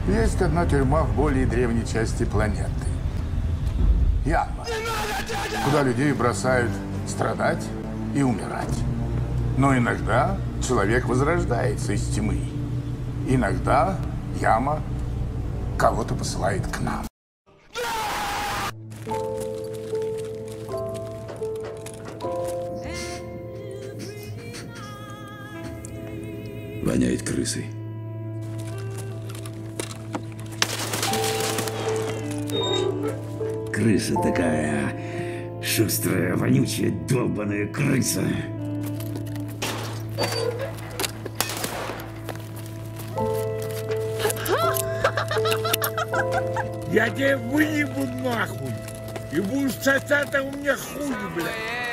Есть одна тюрьма в более древней части планеты. Яма. Куда людей бросают страдать и умирать. Но иногда человек возрождается из тьмы. Иногда яма кого-то посылает к нам. Воняет крысой. Крыса такая шустрая, вонючая, долбаная крыса. Я тебя выебу нахуй. И будешь сосать, а у меня хуй, блядь.